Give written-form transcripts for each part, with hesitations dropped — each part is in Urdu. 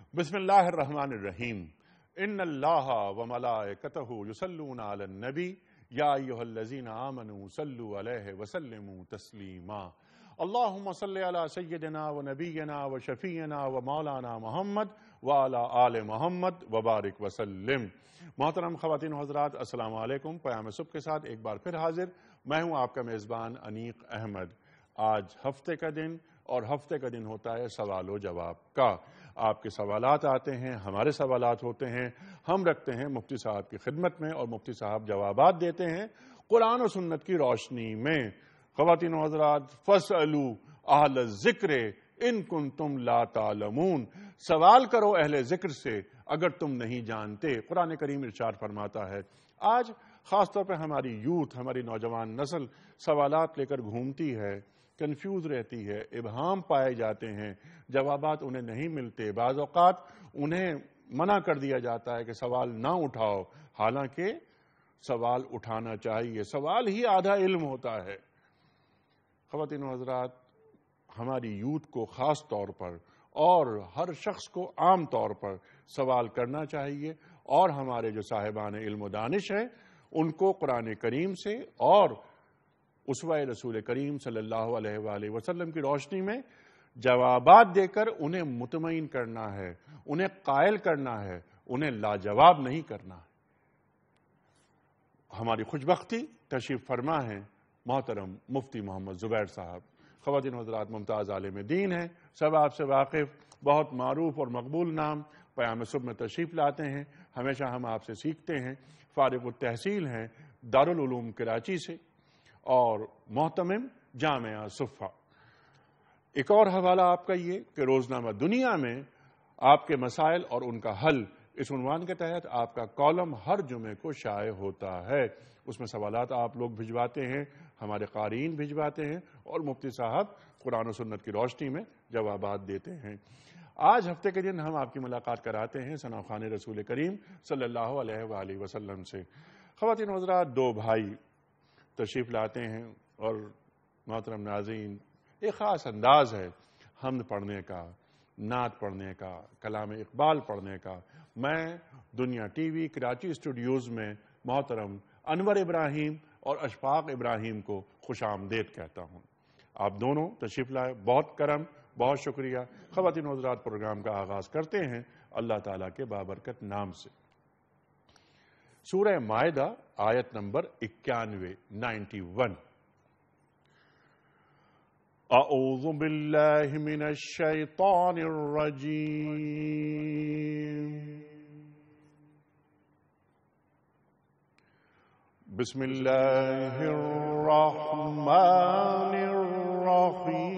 بسم اللہ الرحمن الرحیم ان اللہ وملائکتہ یصلون علی النبی یا ایھا الذین آمنوا صلوا علیہ وسلموا تسلیما اللہم صلی علی سیدنا و نبینا و شفیعنا و مولانا محمد وعلی آل محمد وبارک وسلم۔ محترم خواتین و حضرات، السلام علیکم۔ پیام صبح کے ساتھ ایک بار پھر حاضر میں ہوں آپ کا میزبان انیق احمد۔ آج ہفتے کا دن اور ہفتے کا دن ہوتا ہے سوال و جواب کا۔ آپ کے سوالات آتے ہیں، ہمارے سوالات ہوتے ہیں، ہم رکھتے ہیں مفتی صاحب کی خدمت میں اور مفتی صاحب جوابات دیتے ہیں قرآن و سنت کی روشنی میں۔ خواتین و حضرات، فاسألوا اہل الذکر ان کنتم لا تعلمون، سوال کرو اہل ذکر سے اگر تم نہیں جانتے۔ قرآن کریم ارشاد فرماتا ہے۔ آج خاص طور پہ ہماری یوتھ، ہماری نوجوان نسل سوالات لے کر گھومتی ہے، کنفیوز رہتی ہے، ابہام پائے جاتے ہیں، جوابات انہیں نہیں ملتے، بعض اوقات انہیں منع کر دیا جاتا ہے کہ سوال نہ اٹھاؤ، حالانکہ سوال اٹھانا چاہیے، سوال ہی آدھا علم ہوتا ہے۔ خواتین و حضرات، ہماری یوتھ کو خاص طور پر اور ہر شخص کو عام طور پر سوال کرنا چاہیے، اور ہمارے جو صاحبان علم و دانش ہیں ان کو قرآن کریم سے اور اسوہ رسول کریم صلی اللہ علیہ وآلہ وسلم کی روشنی میں جوابات دے کر انہیں مطمئن کرنا ہے، انہیں قائل کرنا ہے، انہیں لاجواب نہیں کرنا ہے۔ ہماری خوش بختی تشریف فرما ہیں محترم مفتی محمد زبیر صاحب۔ خواتین و حضرات، ممتاز عالم دین ہیں، سب آپ سے واقف، بہت معروف اور مقبول نام، پیام صبح میں تشریف لاتے ہیں، ہمیشہ ہم آپ سے سیکھتے ہیں، فارغ التحصیل ہیں دارالعلوم کراچی سے اور محتمم جامعہ صفا۔ ایک اور حوالہ آپ کا یہ کہ روزنامہ دنیا میں آپ کے مسائل اور ان کا حل، اس عنوان کے تحت آپ کا کالم ہر جمعے کو شائع ہوتا ہے۔ اس میں سوالات آپ لوگ بھجواتے ہیں، ہمارے قارئین بھجواتے ہیں، اور مفتی صاحب قرآن و سنت کی روشنی میں جوابات دیتے ہیں۔ آج ہفتے کے دن ہم آپ کی ملاقات کراتے ہیں ثنا خوان رسول کریم صلی اللہ علیہ وآلہ وسلم سے۔ خواتین و حضرات، دو بھائی تشریف لاتے ہیں اور محترم ناظرین، ایک خاص انداز ہے حمد پڑھنے کا، نعت پڑھنے کا، کلام اقبال پڑھنے کا۔ میں دنیا ٹی وی کراچی اسٹوڈیوز میں محترم انور ابراہیم اور اشفاق ابراہیم کو خوش آمدید کہتا ہوں۔ آپ دونوں تشریف لائے، بہت کرم، بہت شکریہ۔ خواتین و حضرات، پروگرام کا آغاز کرتے ہیں اللہ تعالیٰ کے بابرکت نام سے۔ سورہ مائدہ آیت نمبر 91۔ اعوذ باللہ من الشیطان الرجیم، بسم اللہ الرحمن الرحیم۔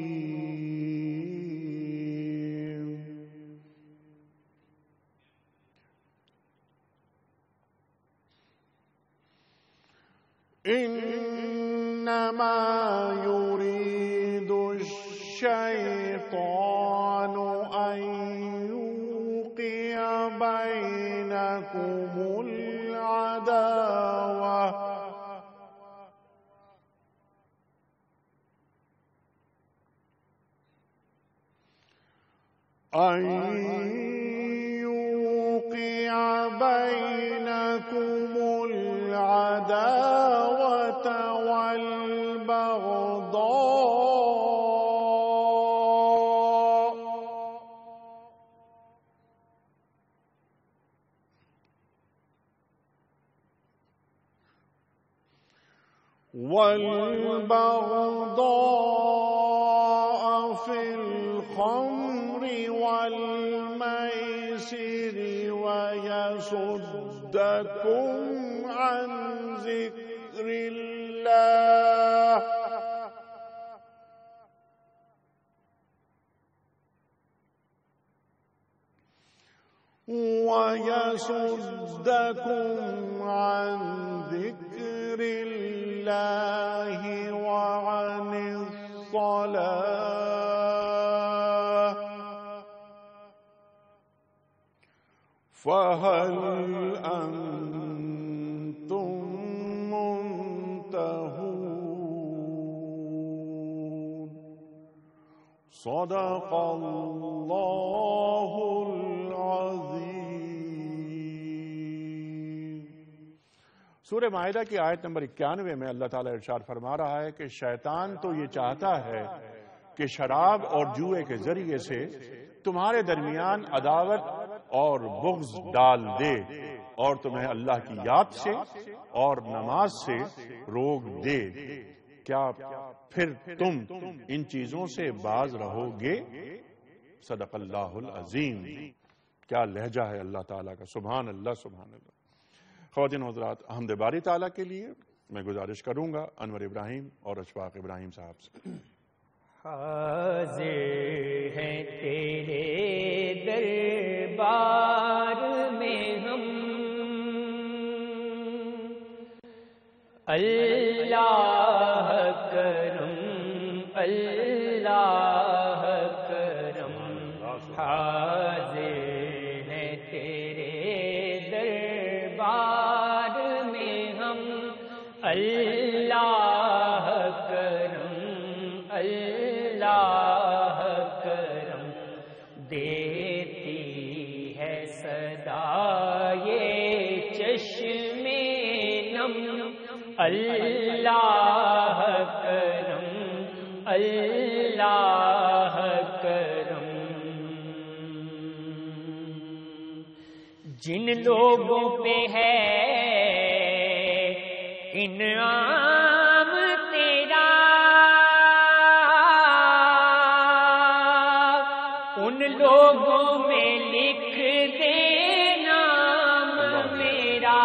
انما يريد الشيطان ان يوقع بينكم العداوة والبغضاء في الخمر والميسر ويصدكم عن ذكر الله وعن الصلاة فهل أنتم منتهون صدق اللہ العظیم۔ سورہ مائدہ کی آیت نمبر 91 میں اللہ تعالیٰ ارشاد فرما رہا ہے کہ شیطان تو یہ چاہتا ہے کہ شراب اور جوئے کے ذریعے سے تمہارے درمیان عداوت اور بغض ڈال دے اور تمہیں اللہ کی یاد سے اور نماز سے روک دے، کیا پھر تم ان چیزوں سے باز رہو گے؟ صدق اللہ العظیم۔ کیا لہجہ ہے اللہ تعالیٰ کا، سبحان اللہ سبحان اللہ۔ خواتین و حضرات، حمد باری تعالیٰ کے لیے میں گزارش کروں گا انور ابراہیم اور اشفاق ابراہیم صاحب سے۔ حاضر ہیں تیرے دربار میں ہم، اللہ کرم اللہ کرم، حاضر ہیں تیرے دربار میں ہم، اللہ کرم اللہ کرم، دیتی ہے صدا یہ چشمے نم، اللہ کرم اللہ کرم۔ جن لوگوں پہ ہے انعام تیرا، ان لوگوں میں لکھ دے نام میرا،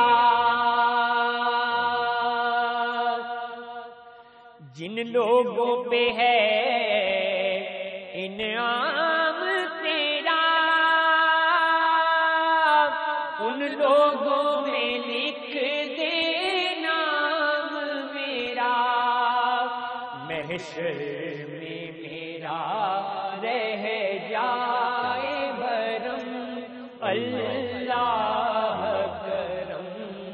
جن لوگوں پہ ہے انعام تیرا، ان لوگوں میں لکھ دے نام میرا، محشر میں میرا رہ جائے بھرم، اللہ کرم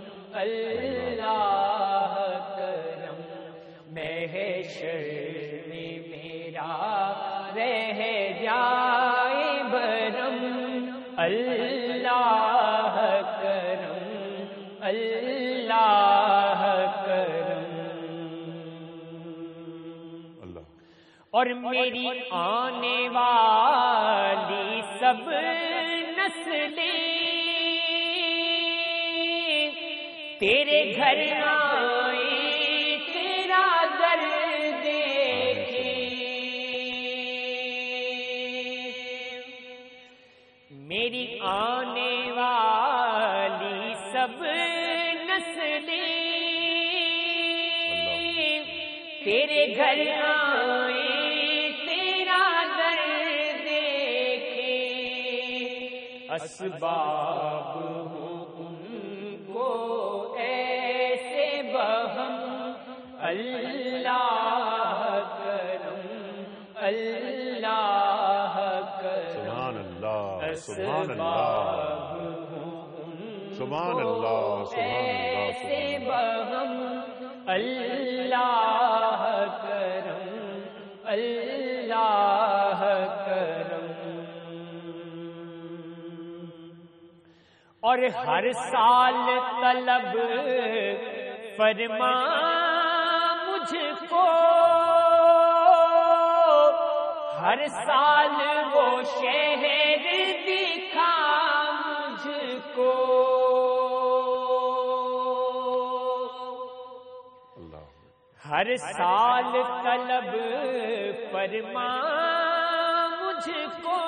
اللہ کرم، محشر میں میرا رہ جائے بھرم، اللہ کرم اللہ کرم۔ اور میری آنے والی سب نسلیں تیرے گھر آئیں، تیرا در دیکھیں، میری آنے والی سب نسلیں تیرے گھر آئیں، تیرا در دیکھیں، اسباب ہوں ان کو ایسے بہم، اللہ کرم اللہ کرم، سبحان اللہ سبحان اللہ سبحان اللہ ایسے بہم، اللہ کرم اللہ کرم۔ اور ہر سال طلب فرما مجھ کو، ہر سال وہ شہر دکھا مجھ کو، ہر سال طلب فرما مجھ کو،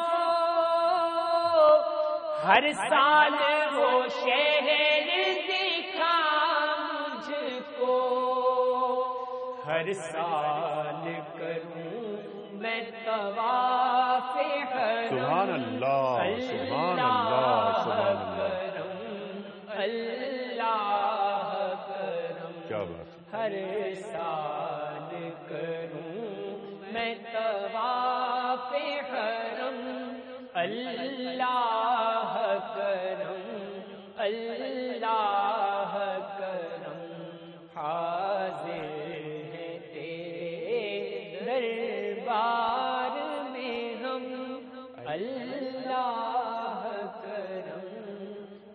ہر سال وہ شہر دکھا مجھ کو، ہر سال کروں میں طواف حرم، سبحان اللہ سبحان اللہ سبحان اللہ کرم، کیا بات ہے۔ ہر سال کروں میں طواف حرم، اللہ کرم اللہ کرم، حاضر ہے تیرے دربار میں اللہ کرم،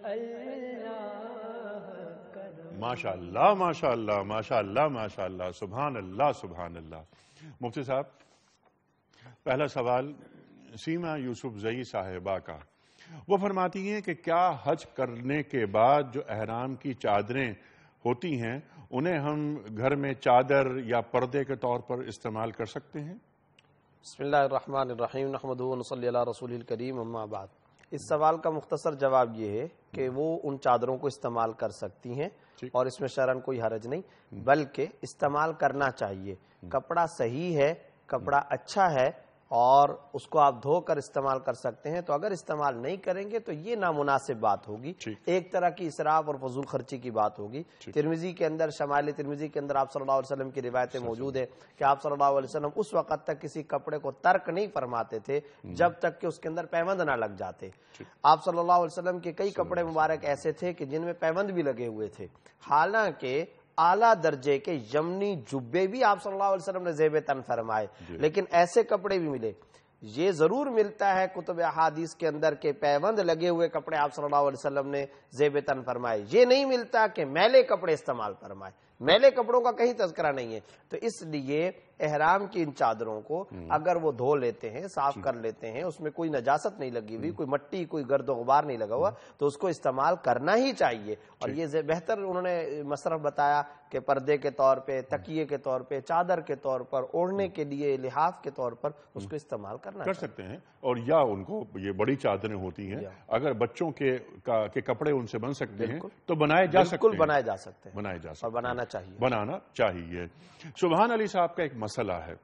اللہ کرم۔ ماشاء اللہ ماشاء اللہ ماشاء اللہ ماشاء اللہ، سبحان اللہ سبحان اللہ۔ مفتی صاحب، پہلا سوال سیما یوسف زئی صاحبہ کا، وہ فرماتی ہیں کہ کیا حج کرنے کے بعد جو احرام کی چادریں ہوتی ہیں انہیں ہم گھر میں چادر یا پردے کے طور پر استعمال کر سکتے ہیں؟ بسم اللہ الرحمن الرحیم، نحمدہ ونصلی علی رسول الکریم، اما بعد۔ اس سوال کا مختصر جواب یہ ہے کہ وہ ان چادروں کو استعمال کر سکتی ہیں اور اس میں شرعاً کوئی حرج نہیں، بلکہ استعمال کرنا چاہیے۔ کپڑا صحیح ہے، کپڑا اچھا ہے اور اس کو آپ دھو کر استعمال کر سکتے ہیں، تو اگر استعمال نہیں کریں گے تو یہ نامناسب بات ہوگی، ایک طرح کی اسراف اور فضول خرچی کی بات ہوگی۔ ترمذی کے اندر، شمائل ترمذی کے اندر آپ صلی اللہ علیہ وسلم کی روایتیں موجود ہے کہ آپ صلی اللہ علیہ وسلم اس وقت تک کسی کپڑے کو ترک نہیں فرماتے تھے جب تک کہ اس کے اندر پیوند نہ لگ جاتے۔ آپ صلی اللہ علیہ وسلم کے کئی کپڑے مبارک ایسے تھے کہ جن میں پیوند بھی لگے ہوئے تھے، حالانکہ اعلیٰ درجے کے یمنی جبے بھی آپ صلی اللہ علیہ وسلم نے زیب تن فرمائے، لیکن ایسے کپڑے بھی ملے۔ یہ ضرور ملتا ہے کتب احادیث کے اندر کہ پیوند لگے ہوئے کپڑے آپ صلی اللہ علیہ وسلم نے زیب تن فرمائے، یہ نہیں ملتا کہ میلے کپڑے استعمال فرمائے، میلے کپڑوں کا کہیں تذکرہ نہیں ہے۔ تو اس لیے احرام کی ان چادروں کو اگر وہ دھو لیتے ہیں، صاف کر لیتے ہیں، اس میں کوئی نجاست نہیں لگی ہوئی، کوئی مٹی کوئی گرد و غبار نہیں لگا ہوا، تو اس کو استعمال کرنا ہی چاہیے۔ اور یہ بہتر انہوں نے مصرف بتایا کہ پردے کے طور پہ، تکیے کے طور پہ، چادر کے طور پر، اوڑھنے کے لیے، لحاف کے طور پر اس کو استعمال کرنا کر سکتے ہیں۔ اور یا ان کو یہ بڑی چادریں ہوتی ہیں، اگر بچوں کے کپڑے ان سے بن سکتے ہیں تو بنائے جا سکتے ہیں، بالکل بنائے جا سکتے ہیں، بنائے جا سکتے اور بنانا چاہیے، بنانا چاہیے۔ سبحان علی صاحب کا ایک مسئلہ ہے،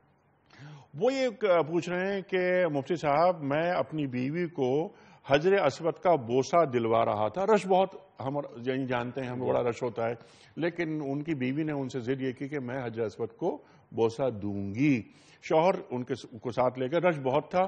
وہ یہ پوچھ رہے ہیں کہ مفتی صاحب میں اپنی بیوی کو حجر اسود کا بوسہ دلوا رہا تھا، رش بہت ہم جانتے ہیں، ہمیں بڑا رش ہوتا ہے، لیکن ان کی بیوی نے ان سے ضد یہ کی کہ میں حجر اسود کو بوسہ دوں گی۔ شوہر ان کو ساتھ لے کر، رش بہت تھا،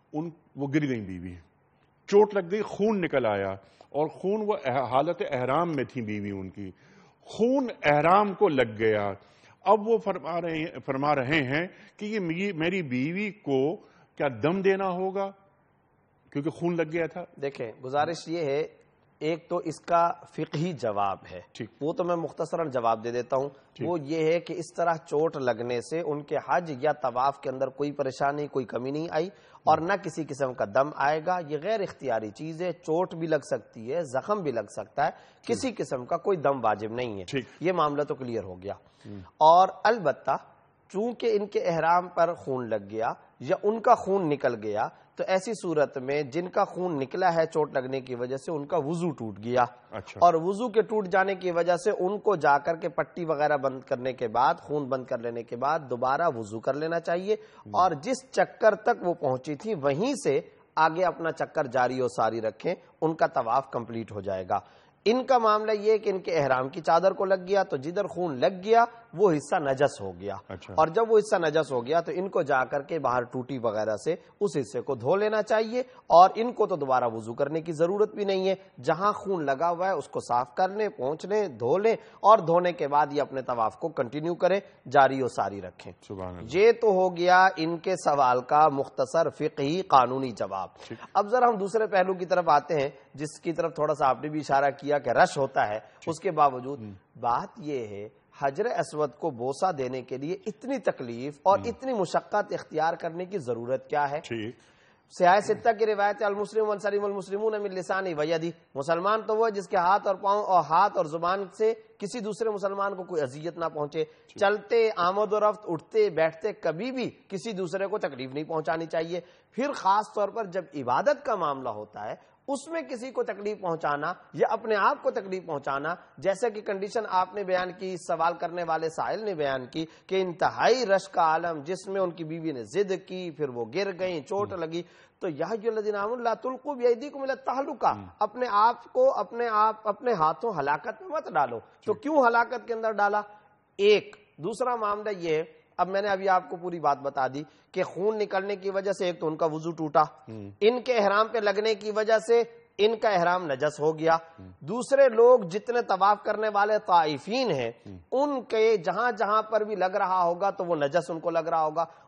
وہ گر گئی بیوی، چوٹ لگ گئی، خون نکل آیا، اور خون، وہ حالت احرام میں تھی بیوی ان کی، خون احرام کو لگ گیا۔ اب وہ فرما رہے ہیں کہ یہ میری بیوی کو کیا دم دینا ہوگا کیونکہ خون لگ گیا تھا؟ دیکھیں، گزارش یہ ہے، ایک تو اس کا فقہی جواب ہے، وہ تو میں مختصراً جواب دے دیتا ہوں۔ وہ یہ ہے کہ اس طرح چوٹ لگنے سے ان کے حج یا طواف کے اندر کوئی پریشانی، کوئی کمی نہیں آئی، اور نہ کسی قسم کا دم آئے گا۔ یہ غیر اختیاری چیز ہے، چوٹ بھی لگ سکتی ہے، زخم بھی لگ سکتا ہے، کسی قسم کا کوئی دم واجب نہیں ہے۔ یہ معاملہ تو کلیئر ہو گیا۔ اور البتہ چونکہ ان کے احرام پر خون لگ گیا یا ان کا خون نکل گیا، تو ایسی صورت میں جن کا خون نکلا ہے چوٹ لگنے کی وجہ سے ان کا وضو ٹوٹ گیا، اور وضو کے ٹوٹ جانے کی وجہ سے ان کو جا کر کے پٹی وغیرہ بند کرنے کے بعد، خون بند کر لینے کے بعد دوبارہ وضو کر لینا چاہیے، اور جس چکر تک وہ پہنچی تھی وہیں سے آگے اپنا چکر جاری و ساری رکھیں، ان کا طواف کمپلیٹ ہو جائے گا۔ ان کا معاملہ یہ کہ ان کے احرام کی چادر کو لگ گیا تو جدھر خون لگ گیا وہ حصہ نجس ہو گیا، اور جب وہ حصہ نجس ہو گیا تو ان کو جا کر کے باہر ٹوٹی وغیرہ سے اس حصے کو دھو لینا چاہیے، اور ان کو تو دوبارہ وضو کرنے کی ضرورت بھی نہیں ہے۔ جہاں خون لگا ہوا ہے اس کو صاف کر لیں، پہنچ لیں، دھو لیں، اور دھونے کے بعد یہ اپنے طواف کو کنٹینیو کریں، جاری و ساری رکھیں۔ یہ تو ہو گیا ان کے سوال کا مختصر فقہی قانونی جواب۔ اب ذرا ہم دوسرے پہلو کی طرف آتے ہیں، جس کی طرف تھوڑا سا آپ نے بھی اشارہ کیا کہ رش ہوتا ہے، اس کے باوجود بات یہ ہے حجر اسود کو بوسہ دینے کے لیے اتنی تکلیف اور اتنی مشقت اختیار کرنے کی ضرورت کیا ہے؟ سیاہ ستہ کی روایت المسلم والسلیم والمسلمون من لسانی ویدی، مسلمان تو وہ ہے جس کے ہاتھ اور پاؤں اور ہاتھ اور زبان سے کسی دوسرے مسلمان کو کوئی اذیت نہ پہنچے، چلتے، آمد و رفت، اٹھتے بیٹھتے کبھی بھی کسی دوسرے کو تکلیف نہیں پہنچانی چاہیے۔ پھر خاص طور پر جب عبادت کا معاملہ ہوتا ہے اس میں کسی کو تکلیف پہنچانا یا اپنے آپ کو تکلیف پہنچانا، جیسا کہ کنڈیشن آپ نے بیان کی، سوال کرنے والے سائل نے بیان کی کہ انتہائی رش کا عالم جس میں ان کی بیوی نے ضد کی، پھر وہ گر گئیں، چوٹ لگی، تو یا ایھا الذین آمنوا لا تلقوا بایدیکم الی التہلکہ، اپنے آپ کو اپنے ہاتھوں ہلاکت میں مت ڈالو۔ تو کیوں ہلاکت کے اندر ڈالا؟ ایک دوسرا معاملہ یہ ہے، اب میں نے ابھی آپ کو پوری بات بتا دی کہ خون نکلنے کی وجہ سے ایک تو ان کا وضو ٹوٹا، ان کے احرام پہ لگنے کی وجہ سے ان کا احرام نجس ہو گیا، دوسرے لوگ جتنے طواف کرنے والے طائفین ہیں ان کے جہاں جہاں پر بھی لگ رہا ہوگا تو وہ نجس ان کو لگ رہا ہوگا،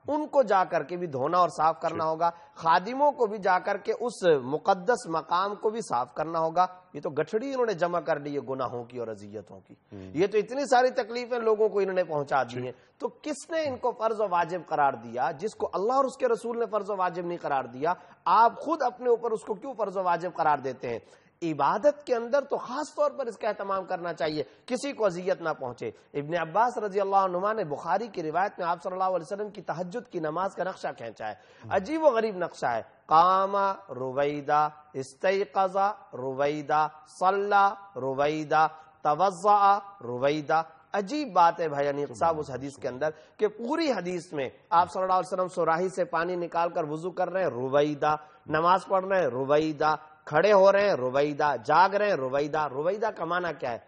ان کو جا کر کے بھی دھونا اور صاف کرنا ہوگا، خادموں کو بھی جا کر کے اس مقدس مقام کو بھی صاف کرنا ہوگا۔ یہ تو گٹھڑی انہوں نے جمع کر لی ہے گناہوں کی اور اذیتوں کی، یہ تو اتنی ساری تکلیفیں لوگوں کو انہوں نے پہنچا دی ہیں، تو کس نے ان کو فرض و واجب قرار دیا؟ جس کو اللہ اور اس کے رسول نے فرض و واجب نہیں قرار دیا، آپ خود اپنے اوپر اس کو کیوں فرض و واجب قرار دیتے ہیں؟ عبادت کے اندر تو خاص طور پر اس کا اہتمام کرنا چاہیے، کسی کو اذیت نہ پہنچے۔ ابن عباس رضی اللہ عنہما نے بخاری کی روایت میں آپ صلی اللہ علیہ وسلم کی تہجد کی نماز کا نقشہ کھینچا ہے، عجیب و غریب نقشہ ہے۔ قام رویدہ، استيقظ رویدہ، صلى رویدہ، توضأ رویدہ۔ عجیب بات ہے بھائی انیق صاحب اس حدیث کے اندر کہ پوری حدیث میں آپ صلی اللہ علیہ وسلم سوراخی سے پانی نکال کر وضو کر رہے ہیں رویدہ، نماز پڑھ رہے ہیں رویدہ، کھڑے ہو رہے ہیں رویدہ، جاگ رہے ہیں رویدہ۔ رویدہ کا معنی کیا ہے؟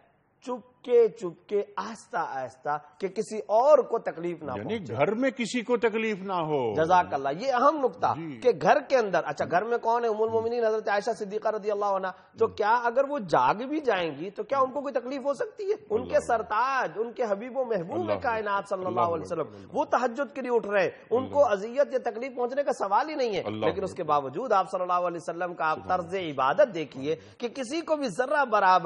چپ کے آہستہ آہستہ کہ کسی اور کو تکلیف نہ یعنی پہنچے، گھر میں کسی کو تکلیف نہ ہو۔ جزاک اللہ، یہ اہم نقطہ کہ گھر کے اندر، اچھا گھر میں کون ہے؟ ام المومنین حضرت عائشہ صدیقہ رضی اللہ عنہ، تو کیا اگر وہ جاگ بھی جائیں گی تو کیا ان کو کوئی تکلیف ہو سکتی ہے؟ ان کے سرتاج، ان کے حبیب و محبوب کائنات صلی اللہ علیہ وسلم، وہ تہجد کے لیے اٹھ رہے ہیں، ان کو اذیت یا تکلیف پہنچنے کا سوال ہی نہیں ہے، لیکن اس کے باوجود آپ صلی اللہ علیہ وسلم کا آپ طرز عبادت دیکھیے کہ کسی کو بھی ذرہ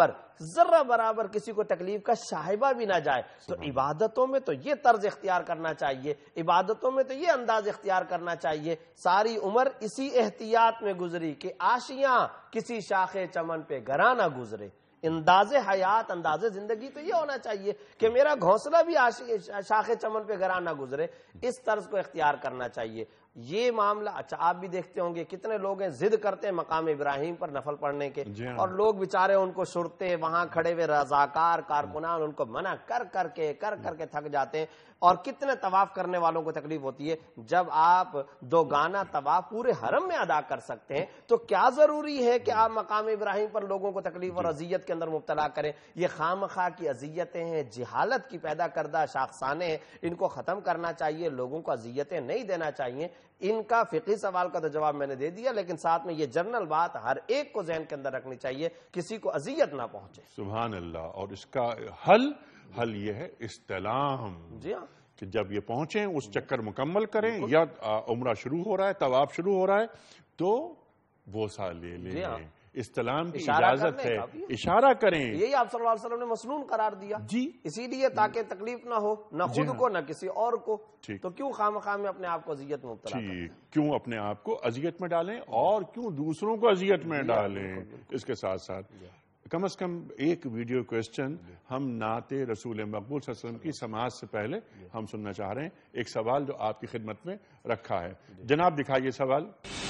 برابر کسی کو تکلیف کا شائبہ بھی نہ جائے۔ تو عبادتوں میں تو یہ طرز اختیار کرنا چاہیے، عبادتوں میں تو یہ انداز اختیار کرنا چاہیے۔ ساری عمر اسی احتیاط میں گزری کہ آشیاں کسی شاخ چمن پہ گراں نہ گزرے۔ انداز حیات، انداز زندگی تو یہ ہونا چاہیے کہ میرا گھونسلہ بھی شاخ چمن پہ گراں نہ گزرے، اس طرز کو اختیار کرنا چاہیے۔ یہ معاملہ، اچھا آپ بھی دیکھتے ہوں گے کتنے لوگ ہیں ضد کرتے ہیں مقام ابراہیم پر نفل پڑھنے کے، اور لوگ بیچارے ان کو سرتے وہاں کھڑے ہوئے رضاکار کارکنان ان کو منع کر کے تھک جاتے ہیں، اور کتنے طواف کرنے والوں کو تکلیف ہوتی ہے۔ جب آپ دو گانا طواف پورے حرم میں ادا کر سکتے ہیں تو کیا ضروری ہے کہ آپ مقام ابراہیم پر لوگوں کو تکلیف اور اذیت کے اندر مبتلا کریں؟ یہ خام خواہ کی اذیتیں ہیں، جہالت کی پیدا کردہ شاخسانے ہیں، ان کو ختم کرنا چاہیے، لوگوں کو اذیتیں نہیں دینا چاہیے۔ ان کا فقہی سوال کا تو جواب میں نے دے دیا، لیکن ساتھ میں یہ جنرل بات ہر ایک کو ذہن کے اندر رکھنی چاہیے، کسی کو اذیت نہ پہنچے۔ سبحان اللہ۔ اور اس کا حل یہ ہے استلام، جی ہاں، کہ جب یہ پہنچیں اس چکر مکمل کریں، یا عمرہ شروع ہو رہا ہے، طواف شروع ہو رہا ہے تو بوسہ لے لیں، استلام کی اجازت ہے، اشارہ کریں۔ یہی آپ صلی اللہ علیہ وسلم نے مسنون قرار دیا، جی، اسی لیے تاکہ تکلیف نہ ہو نہ خود کو نہ کسی اور کو۔ تو کیوں خام میں اپنے آپ کو اذیت میں مبتلا کریں؟ کیوں اپنے آپ کو اذیت میں ڈالیں اور کیوں دوسروں کو اذیت میں ڈالیں؟ اس کے ساتھ ساتھ کم از کم ایک ویڈیو کوسچن ہم نعت رسول مقبول صلی اللہ علیہ وسلم کی سماعت سے پہلے ہم سننا چاہ رہے ہیں، ایک سوال جو آپ کی خدمت میں رکھا ہے۔ جناب دکھائیے سوال۔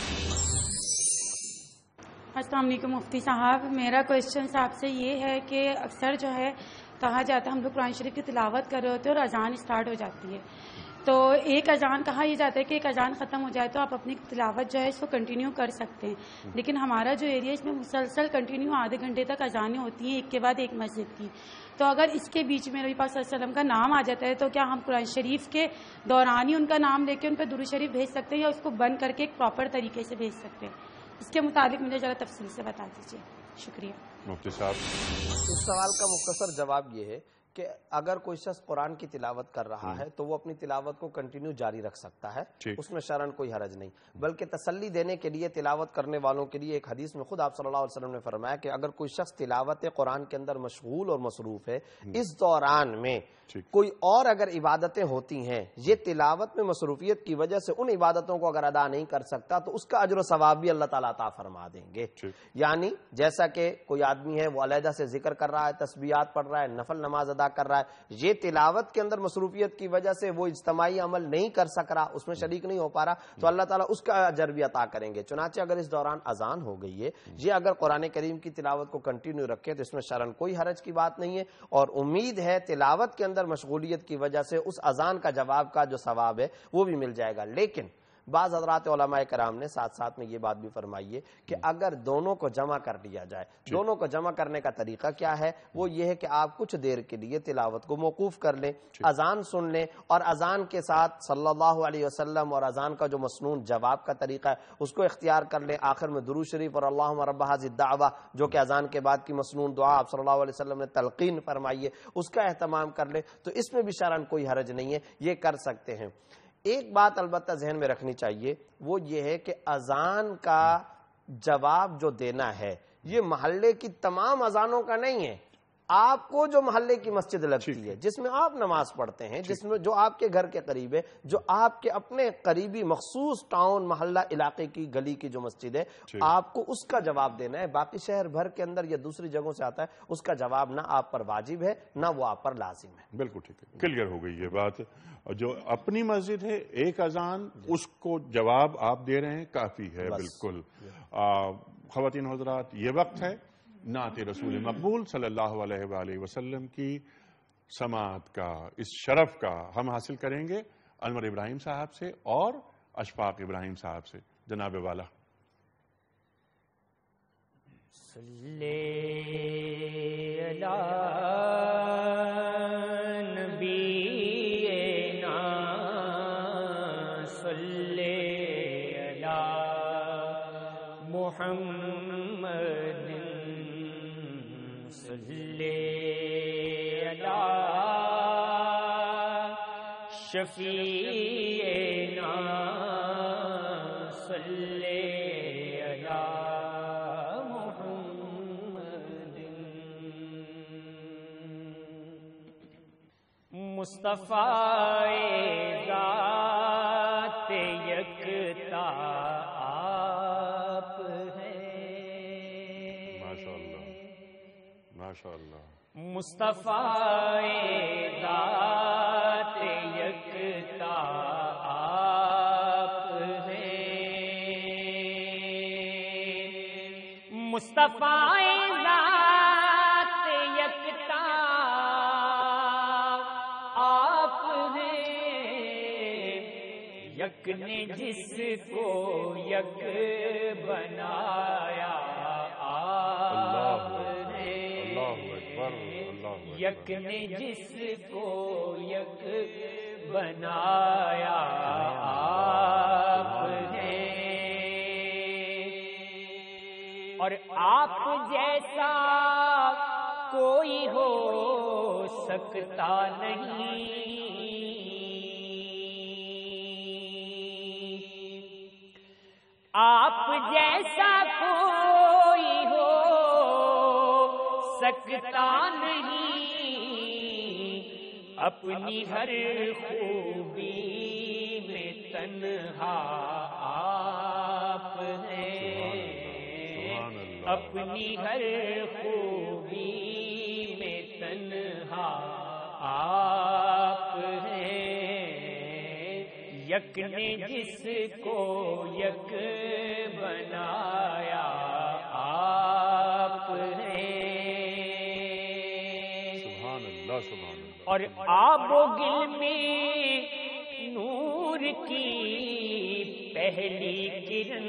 السلام علیکم مفتی صاحب، میرا کوشچن صاحب سے یہ ہے کہ اکثر جو ہے کہا جاتا ہے ہم لوگ قرآن شریف کی تلاوت کر رہے ہوتے ہیں اور اذان اسٹارٹ ہو جاتی ہے، تو ایک اذان کہا یہ جاتا ہے کہ ایک اذان ختم ہو جائے تو آپ اپنی تلاوت جو ہے اس کو کنٹینیو کر سکتے ہیں، لیکن ہمارا جو ایریا اس میں مسلسل کنٹینیو آدھے گھنٹے تک اذانیں ہوتی ہیں ایک کے بعد ایک مسجد کی، تو اگر اس کے بیچ میں نبی پاک صلی اللہ علیہ وسلم کا نام آ جاتا ہے تو کیا ہم قرآن شریف کے دوران ہی ان کا نام لے کے ان پہ درود شریف بھیج سکتے ہیں یا اس کو بند کر کے ایک پراپر طریقے سے بھیج سکتے ہیں؟ اس کے مطابق مجھے ذرا تفصیل سے بتا دیجیے، شکریہ۔ مفتی صاحب، اس سوال کا مختصر جواب یہ ہے کہ اگر کوئی شخص قرآن کی تلاوت کر رہا ہے تو وہ اپنی تلاوت کو کنٹینیو جاری رکھ سکتا ہے، اس میں شرعاً کوئی حرج نہیں، بلکہ تسلی دینے کے لیے تلاوت کرنے والوں کے لیے ایک حدیث میں خود آپ صلی اللہ علیہ وسلم نے فرمایا کہ اگر کوئی شخص تلاوت قرآن کے اندر مشغول اور مصروف ہے، اس دوران میں کوئی اور اگر عبادتیں ہوتی ہیں، یہ تلاوت میں مصروفیت کی وجہ سے ان عبادتوں کو اگر ادا نہیں کر سکتا تو اس کا اجر و ثواب بھی اللہ تعالیٰ عطا فرما دیں گے۔ یعنی جیسا کہ کوئی آدمی ہے وہ علیحدہ سے ذکر کر رہا ہے، تسبیحات پڑھ رہا ہے، نفل نماز ادا کر رہا ہے، یہ تلاوت کے اندر مصروفیت کی وجہ سے وہ اجتماعی عمل نہیں کر سک رہا، اس میں شریک نہیں ہو پا رہا، تو اللہ تعالیٰ اس کا اجر بھی عطا کریں گے۔ چنانچہ اگر اس دوران اذان ہو گئی ہے، یہ اگر قرآن کریم کی تلاوت کو کنٹینیو رکھے تو اس میں شرعاً کوئی حرج کی بات نہیں ہے، اور امید ہے تلاوت کے اندر مشغولیت کی وجہ سے اس اذان کا جواب کا جو ثواب ہے وہ بھی مل جائے گا۔ لیکن بعض حضرات علماء کرام نے ساتھ ساتھ میں یہ بات بھی فرمائی ہے کہ اگر دونوں کو جمع کر لیا جائے، دونوں کو جمع کرنے کا طریقہ کیا ہے؟ وہ یہ ہے کہ آپ کچھ دیر کے لیے تلاوت کو موقوف کر لیں، اذان سن لیں، اور اذان کے ساتھ صلی اللہ علیہ وسلم اور اذان کا جو مسنون جواب کا طریقہ ہے اس کو اختیار کر لیں، آخر میں درود شریف اور اللہم رب ھذہ الدعوہ جو کہ اذان کے بعد کی مسنون دعا آپ صلی اللہ علیہ وسلم نے تلقین فرمائی ہے اس کا اہتمام کر لیں، تو اس میں بھی شرعاً کوئی حرج نہیں ہے، یہ کر سکتے ہیں۔ ایک بات البتہ ذہن میں رکھنی چاہیے، وہ یہ ہے کہ اذان کا جواب جو دینا ہے یہ محلے کی تمام اذانوں کا نہیں ہے، آپ کو جو محلے کی مسجد لگتی ہے، جس میں آپ نماز پڑھتے ہیں، جس میں جو آپ کے گھر کے قریب ہے، جو آپ کے اپنے قریبی مخصوص ٹاؤن محلہ علاقے کی گلی کی جو مسجد ہے، آپ کو اس کا جواب دینا ہے۔ باقی شہر بھر کے اندر یا دوسری جگہوں سے آتا ہے، اس کا جواب نہ آپ پر واجب ہے نہ وہ آپ پر لازم ہے۔ بالکل ٹھیک ہے، کلیئر ہو گئی یہ بات۔ جو اپنی مسجد ہے ایک اذان، اس کو جواب آپ دے رہے ہیں، کافی ہے۔ بالکل خواتین حضرات، یہ وقت ہے نعت رسول مقبول صلی اللہ علیہ وآلہ وسلم کی سماعت کا، اس شرف کا ہم حاصل کریں گے انور ابراہیم صاحب سے اور اشفاق ابراہیم صاحب سے۔ جناب والا صلی علی نبینا صلی علی محمد صلی علی شفیعنا صلی علی محمد مصطفیٰ ذات یکتا آپ ہیں، ماشاءاللہ مصطفیٰ ذات یکتا آپ ہیں، مصطفیٰ ذات یکتا آپ ہیں، یک نے جس کو یک بنایا آپ یک نے جس کو یک بنایا آپ ہیں، اور آپ جیسا کوئی ہو سکتا نہیں، آپ جیسا کوئی ہو سکتا نہیں، اپنی ہر خوبی میں تنہا آپ ہیں، اپنی ہر خوبی میں تنہا آپ ہیں، یک نے جس کو یک بنایا آپ ہیں، اور آب و گل میں نور کی پہلی کرن،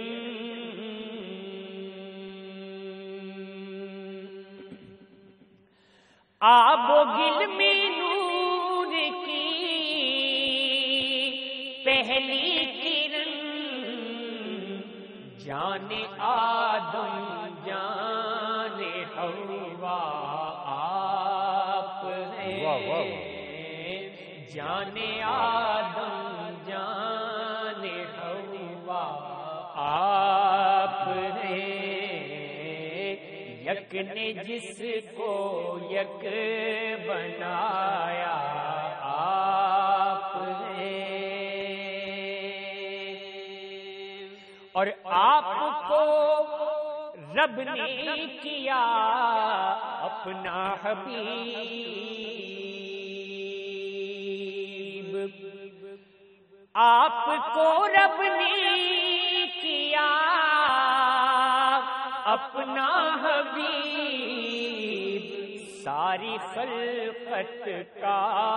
آب و گل میں نور کی پہلی کرن، جان آدم جان حوا آپ ہیں، جان آدم جان حوا آپ ہیں، یک نے جس کو یک بنایا آپ ہیں، اور آپ کو رب نے کیا اپنا حبیب، آپ کو رب نے کیا اپنا حبیب، ساری خلقت کا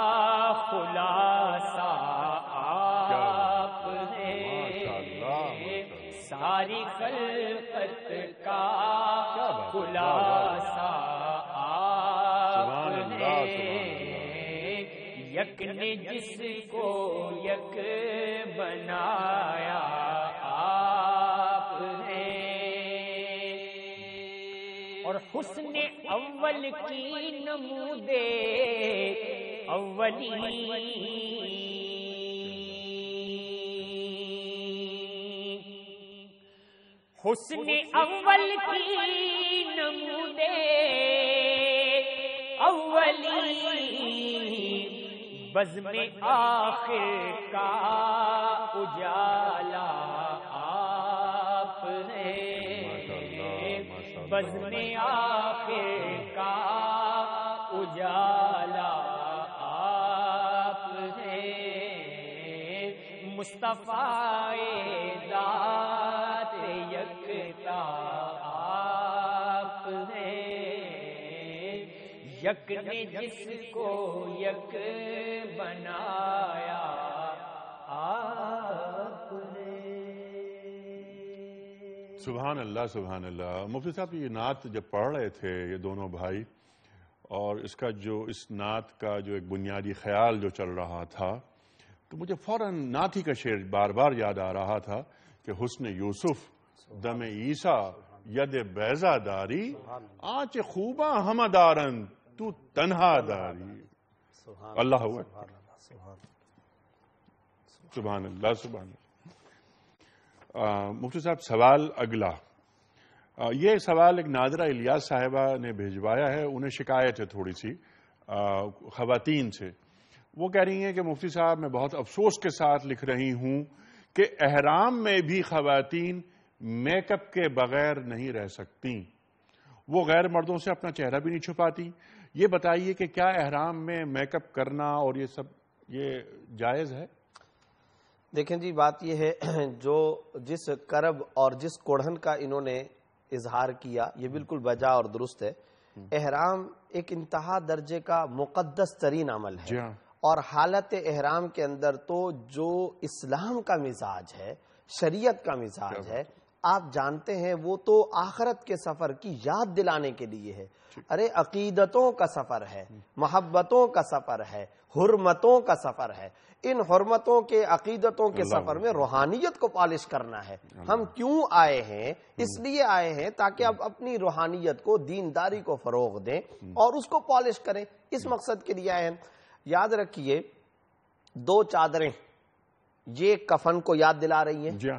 خلاصہ آپ ہیں، ساری خلقت کا خلاصہ آپ ہیں، یک نے جس کو یک بنایا آپ ہیں، اور حسن اول کی نمودے اولی حسن اول کی نمودے اولی بزم آخر کا اجالا آپ ہیں، بزم آخر کا اجالا آپ ہیں، مصطفیٰ ذات یکتا آپ ہیں، یک نے جس کو یک بنایا آپ نے۔ سبحان اللہ سبحان اللہ۔ مفتی صاحب یہ نعت جب پڑھ رہے تھے یہ دونوں بھائی، اور اس کا جو اس نعت کا جو ایک بنیادی خیال جو چل رہا تھا، تو مجھے فوراً نعت ہی کا شعر بار بار یاد آ رہا تھا کہ حسن یوسف دم عیسیٰ ید بیضا داری آنچ خوباں ہم دارن تو تنہا داری۔ اللہ اکبر، سبحان اللہ سبحان اللہ۔ مفتی صاحب سوال اگلا، یہ سوال ایک نادرہ الیاس صاحبہ نے بھیجوایا ہے، انہیں شکایت ہے تھوڑی سی خواتین سے۔ وہ کہہ رہی ہیں کہ مفتی صاحب میں بہت افسوس کے ساتھ لکھ رہی ہوں کہ احرام میں بھی خواتین میک اپ کے بغیر نہیں رہ سکتی، وہ غیر مردوں سے اپنا چہرہ بھی نہیں چھپاتی۔ یہ بتائیے کہ کیا احرام میں میک اپ کرنا اور یہ سب یہ جائز ہے؟ دیکھیں جی، بات یہ ہے جو جس کرب اور جس کوڑھن کا انہوں نے اظہار کیا یہ بالکل بجا اور درست ہے۔ احرام ایک انتہا درجے کا مقدس ترین عمل ہے، اور حالت احرام کے اندر تو جو اسلام کا مزاج ہے، شریعت کا مزاج ہے، آپ جانتے ہیں وہ تو آخرت کے سفر کی یاد دلانے کے لیے ہے۔ ارے عقیدتوں کا سفر ہے، محبتوں کا سفر ہے، حرمتوں کا سفر ہے۔ ان حرمتوں کے عقیدتوں کے سفر میں روحانیت کو پالش کرنا ہے۔ ہم کیوں آئے ہیں؟ اس لیے آئے ہیں تاکہ اب اپنی روحانیت کو، دینداری کو فروغ دیں اور اس کو پالش کریں، اس مقصد کے لیے آئے ہیں۔ یاد رکھیے، دو چادریں یہ کفن کو یاد دلا رہی ہیں۔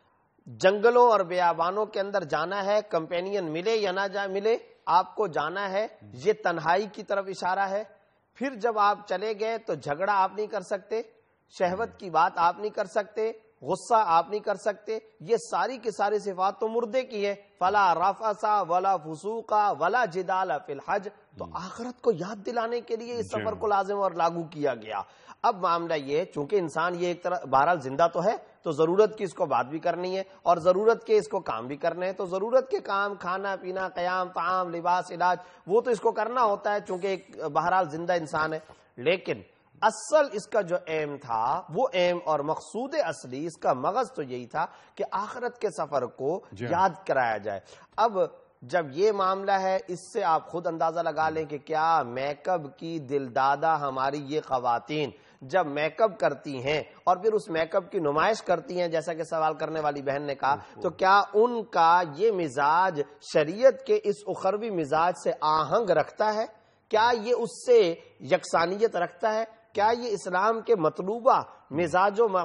جنگلوں اور بیابانوں کے اندر جانا ہے، کمپینین ملے یا نہ ملے، آپ کو جانا ہے، یہ تنہائی کی طرف اشارہ ہے۔ پھر جب آپ چلے گئے تو جھگڑا آپ نہیں کر سکتے، شہوت کی بات آپ نہیں کر سکتے، غصہ آپ نہیں کر سکتے، یہ ساری کی ساری صفات تو مردے کی ہے۔ فلا رفث ولا فسوق ولا جدال فی الحج، تو آخرت کو یاد دلانے کے لیے اس سفر کو لازم اور لاگو کیا گیا۔ اب معاملہ یہ ہے، چونکہ انسان یہ ایک طرح بہرحال زندہ تو ہے، تو ضرورت کی اس کو بات بھی کرنی ہے اور ضرورت کے اس کو کام بھی کرنے ہیں، تو ضرورت کے کام، کھانا پینا، قیام، طعام، لباس، علاج، وہ تو اس کو کرنا ہوتا ہے چونکہ ایک بہرحال زندہ انسان ہے۔ لیکن اصل اس کا جو ایم تھا، وہ ایم اور مقصود اصلی، اس کا مغز تو یہی تھا کہ آخرت کے سفر کو یاد کرایا جائے۔ اب جب یہ معاملہ ہے، اس سے آپ خود اندازہ لگا لیں کہ کیا میک اپ کی دلدادہ ہماری یہ خواتین جب میک اپ کرتی ہیں اور پھر اس میک اپ کی نمائش کرتی ہیں، جیسا کہ سوال کرنے والی بہن نے کہا، تو کیا ان کا یہ مزاج شریعت کے اس اخروی مزاج سے آہنگ رکھتا ہے؟ کیا یہ اس سے یکسانیت رکھتا ہے؟ کیا یہ اسلام کے مطلوبہ مزاج و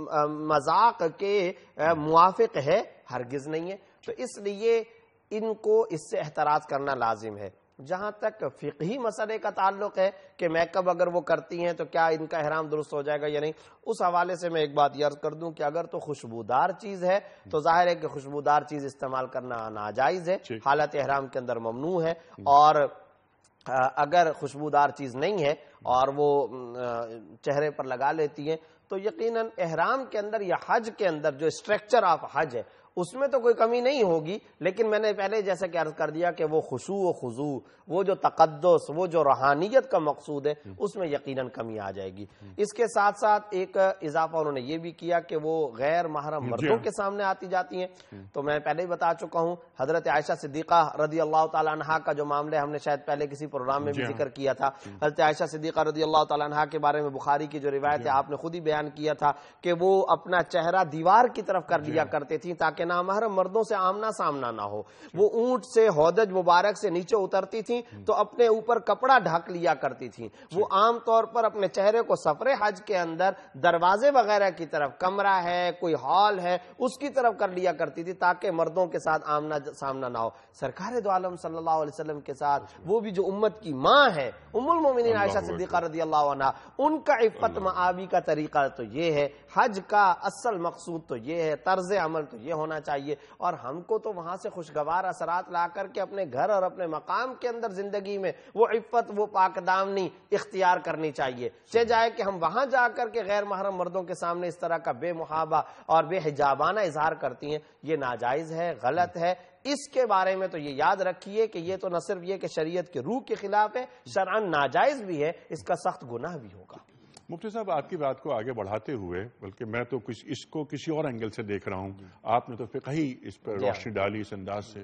مذاق کے موافق ہے؟ ہرگز نہیں ہے۔ تو اس لیے ان کو اس سے احتراز کرنا لازم ہے۔ جہاں تک فقہی مسئلے کا تعلق ہے کہ میک اپ اگر وہ کرتی ہیں تو کیا ان کا احرام درست ہو جائے گا یا نہیں، اس حوالے سے میں ایک بات عرض کر دوں کہ اگر تو خوشبودار چیز ہے تو ظاہر ہے کہ خوشبودار چیز استعمال کرنا ناجائز ہے، حالت احرام کے اندر ممنوع ہے۔ اور اگر خوشبودار چیز نہیں ہے اور وہ چہرے پر لگا لیتی ہیں تو یقیناً احرام کے اندر یا حج کے اندر جو اسٹرکچر آف حج ہے اس میں تو کوئی کمی نہیں ہوگی، لیکن میں نے پہلے جیسا کہ عرض کر دیا کہ وہ خشوع و خضوع، وہ جو تقدس، وہ جو روحانیت کا مقصود ہے، اس میں یقیناً کمی آ جائے گی۔ اس کے ساتھ ساتھ ایک اضافہ انہوں نے یہ بھی کیا کہ وہ غیر محرم مردوں کے سامنے آتی جاتی ہیں، تو میں پہلے ہی بتا چکا ہوں، حضرت عائشہ صدیقہ رضی اللہ تعالیٰ عنہا کا جو معاملہ ہم نے شاید پہلے کسی پروگرام میں بھی ذکر کیا تھا۔ حضرت عائشہ صدیقہ رضی اللہ تعالیٰ عنہا کے بارے میں بخاری کی جو روایت ہے آپ نے خود ہی بیان کیا تھا کہ وہ اپنا چہرہ دیوار کی طرف کر لیا کرتے تھیں تاکہ کہ نامحرم مردوں سے آمنا سامنا نہ ہو. وہ اونٹ سے ہودج مبارک سے نیچے اترتی تھیں تو اپنے اوپر کپڑا ڈھک لیا کرتی تھیں. وہ عام طور پر اپنے چہرے کو سفر حج کے اندر دروازے وغیرہ کی طرف، کمرہ ہے کوئی ہال ہے اس کی طرف کر لیا کرتی تھی تاکہ مردوں کے ساتھ آمنا سامنا نہ ہو. سرکار دو عالم صلی اللہ علیہ وسلم کے ساتھ وہ بھی جو امت کی ماں ہے ام المومنین عائشہ صدیقہ رضی اللہ عنہا، ان کا عفت معابی کا طریقہ تو یہ ہے، حج کا اصل مقصود تو یہ ہے، طرز عمل تو یہ ہونا چاہیے. اور ہم کو تو وہاں سے خوشگوار اثرات لا کر کے اپنے گھر اور اپنے مقام کے اندر زندگی میں وہ عفت، وہ پاک دامنی اختیار کرنی چاہیے. چہ جائے کہ ہم وہاں جا کر کے غیر محرم مردوں کے سامنے اس طرح کا بے محابہ اور بے حجابانہ اظہار کرتی ہیں، یہ ناجائز ہے، غلط ہے. اس کے بارے میں تو یہ یاد رکھیے کہ یہ تو نہ صرف یہ کہ شریعت کے روح کے خلاف ہے، شرعاً ناجائز بھی ہے، اس کا سخت گناہ بھی ہوگا. مفتی صاحب آپ کی بات کو آگے بڑھاتے ہوئے، بلکہ میں تو اس کو کسی اور اینگل سے دیکھ رہا ہوں، آپ نے تو فقہی اس پر روشنی ڈالی اس انداز سے.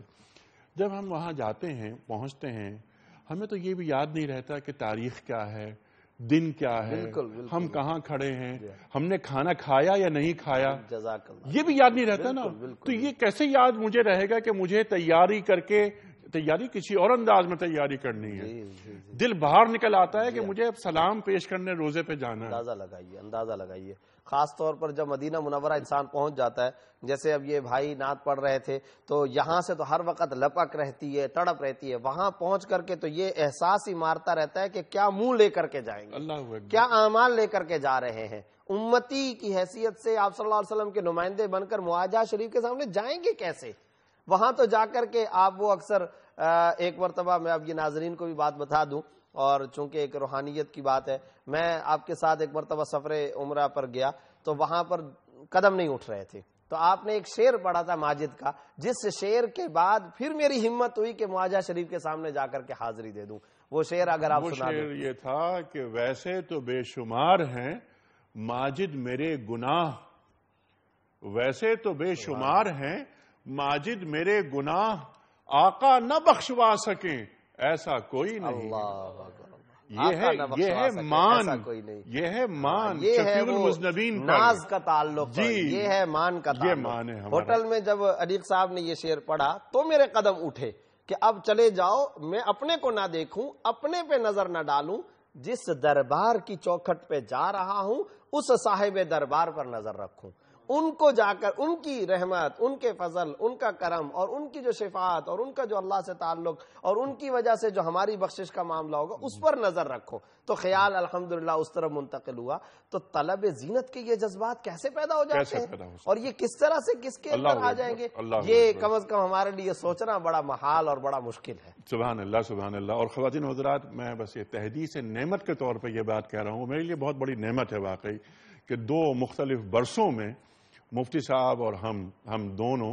جب ہم وہاں جاتے ہیں، پہنچتے ہیں، ہمیں تو یہ بھی یاد نہیں رہتا کہ تاریخ کیا ہے، دن کیا ہے، ہم کہاں کھڑے ہیں، ہم نے کھانا کھایا یا نہیں کھایا، جزاک اللہ، یہ بھی یاد نہیں رہتا نا. تو یہ کیسے یاد مجھے رہے گا کہ مجھے تیاری کر کے، تیاری کسی اور انداز میں تیاری کرنی ہے. دل باہر نکل آتا ہے کہ مجھے اب سلام پیش کرنے روزے پہ جانا ہے. اندازہ لگائیے خاص طور پر جب مدینہ منورہ انسان پہنچ جاتا ہے. جیسے اب یہ بھائی نعت پڑھ رہے تھے تو یہاں سے تو ہر وقت لپک رہتی ہے، تڑپ رہتی ہے. وہاں پہنچ کر کے تو یہ احساس ہی مارتا رہتا ہے کہ کیا منہ لے کر کے جائیں گے، اللہ اکبر، کیا اعمال لے کر کے جا رہے ہیں. امتی کی حیثیت سے آپ صلی اللہ علیہ وسلم کے نمائندے بن کر معاہدہ شریف کے سامنے جائیں گے کیسے؟ وہاں تو جا کر کے آپ وہ اکثر ایک مرتبہ میں اب یہ ناظرین کو بھی بات بتا دوں، اور چونکہ ایک روحانیت کی بات ہے، میں آپ کے ساتھ ایک مرتبہ سفر عمرہ پر گیا تو وہاں پر قدم نہیں اٹھ رہے تھے. تو آپ نے ایک شعر پڑھا تھا ماجد کا، جس شعر کے بعد پھر میری ہمت ہوئی کہ معاہدہ شریف کے سامنے جا کر کے حاضری دے دوں. وہ شعر اگر آپ سنا دیں. وہ شعر یہ تھا کہ ویسے تو بے شمار ہیں ماجد میرے گناہ، ویسے تو بے شمار ہیں ماجد میرے گناہ، آقا نہ بخشوا سکیں ایسا کوئی نہیں. یہ ہے مان، یہ ہے مان، شفیع المذنبین پر ناز کا تعلق. جی، یہ ہے مان کا تعلق. یہ مان ہے. ہوٹل میں جب علیق صاحب نے یہ شعر پڑھا تو میرے قدم اٹھے کہ اب چلے جاؤ، میں اپنے کو نہ دیکھوں، اپنے پہ نظر نہ ڈالوں، جس دربار کی چوکھٹ پہ جا رہا ہوں اس صاحب دربار پر نظر رکھوں. ان کو جا کر ان کی رحمت، ان کے فضل، ان کا کرم اور ان کی جو شفاعت اور ان کا جو اللہ سے تعلق اور ان کی وجہ سے جو ہماری بخشش کا معاملہ ہوگا اس پر نظر رکھو. تو خیال الحمدللہ اس طرف منتقل ہوا. تو طلب زینت کے یہ جذبات کیسے پیدا ہو جاتے ہیں اور یہ کس طرح سے کس کے اندر آ جائیں گے، یہ کم از کم ہمارے لیے سوچنا بڑا محال اور بڑا مشکل ہے. سبحان اللہ، سبحان اللہ. اور خواتین و حضرات، میں بس یہ تحدیث نعمت کے طور پہ یہ بات کہہ رہا ہوں، میرے لیے بہت بڑی نعمت ہے واقعی کہ 2 مختلف برسوں میں مفتی صاحب اور ہم